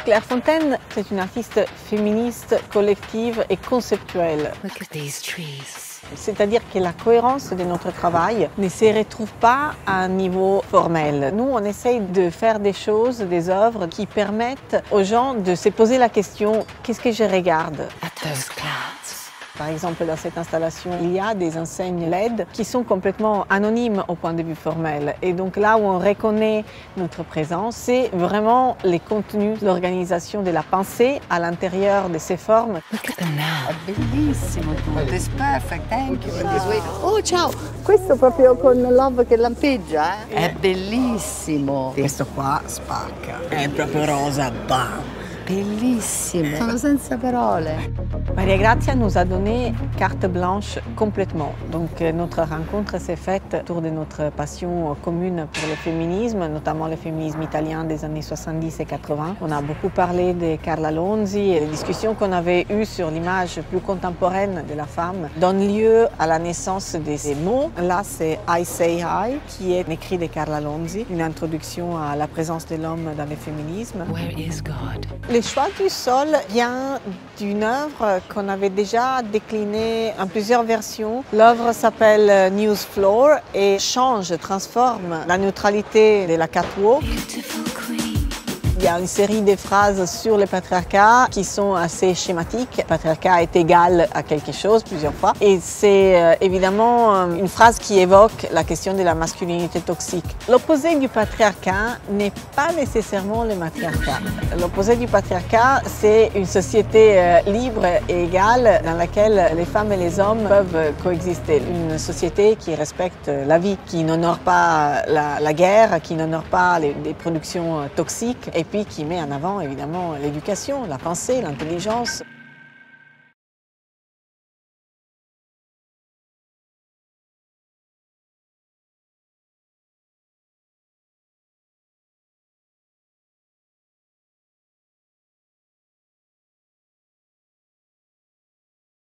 Claire Fontaine, c'est une artiste féministe, collective et conceptuelle. Look at these trees. C'est-à-dire que la cohérence de notre travail ne se retrouve pas à un niveau formel. Nous, on essaye de faire des choses, des œuvres qui permettent aux gens de se poser la question « qu'est-ce que je regarde ?» At those clouds. Par exemple, dans cette installation, il y a des enseignes LED qui sont complètement anonymes au point de vue formel. Et donc là où on reconnaît notre présence, c'est vraiment les contenus, l'organisation de la pensée à l'intérieur de ces formes. Look at them now. Bellissimo tutto, it's perfect, thank you. Oh, ciao! Questo proprio con l'uovo che lampeggia, eh? È bellissimo. Questo qua spacca. È proprio rosa, bam! Bellissimo. Sono senza parole. Maria Grazia nous a donné carte blanche complètement. Donc notre rencontre s'est faite autour de notre passion commune pour le féminisme, notamment le féminisme italien des années 70 et 80. On a beaucoup parlé de Carla Lonzi et les discussions qu'on avait eues sur l'image plus contemporaine de la femme donnent lieu à la naissance de ces mots. Là, c'est I Say Hi, qui est écrit de Carla Lonzi, une introduction à la présence de l'homme dans le féminisme. Where is God? Le choix du sol vient d'une œuvre qu'on avait déjà déclinée en plusieurs versions. L'œuvre s'appelle News Floor et change, transforme la neutralité de la catwalk. Beautiful queen. Il y a une série de phrases sur le patriarcat qui sont assez schématiques. Le patriarcat est égal à quelque chose plusieurs fois. Et c'est évidemment une phrase qui évoque la question de la masculinité toxique. L'opposé du patriarcat n'est pas nécessairement le matriarcat. L'opposé du patriarcat, c'est une société libre et égale dans laquelle les femmes et les hommes peuvent coexister. Une société qui respecte la vie, qui n'honore pas la guerre, qui n'honore pas les productions toxiques et puis qui met en avant évidemment l'éducation, la pensée, l'intelligence.